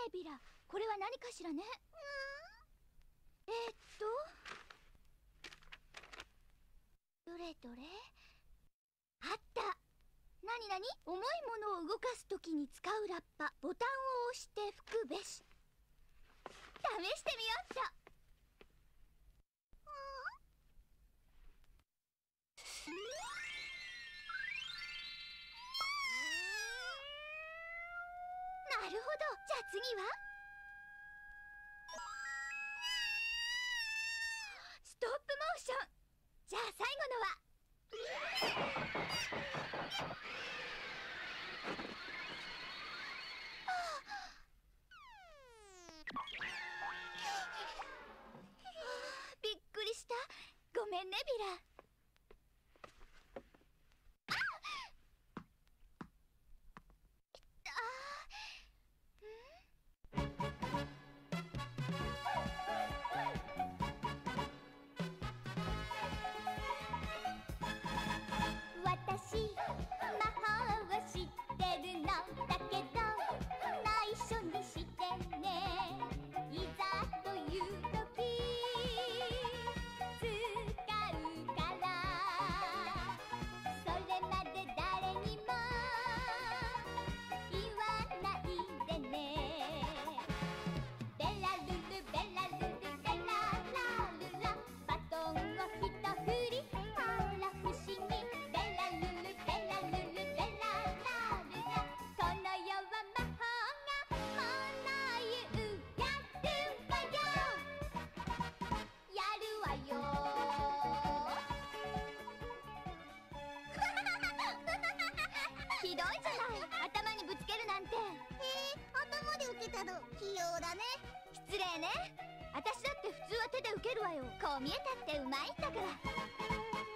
ビラ、これは何かしらね。どれどれ。あった。なになに？重いものを動かすときに使うラッパ。ボタンを押して吹くべし。試してみようっと。なるほど。じゃあ次はストップモーション。じゃあ最後のはびっくりした。ごめんねビラ。 私魔法を知ってるのだけど内緒にしてね。いざという時使うからそれまで誰にも言わないでね。ベラルルベラルルベララルラバトンをひと振りほら不思議。 ひどいじゃない。頭にぶつけるなんて。 頭で受けたの器用だね。 失礼ね。私だって普通は手で受けるわよ。こう見えたってうまいんだから。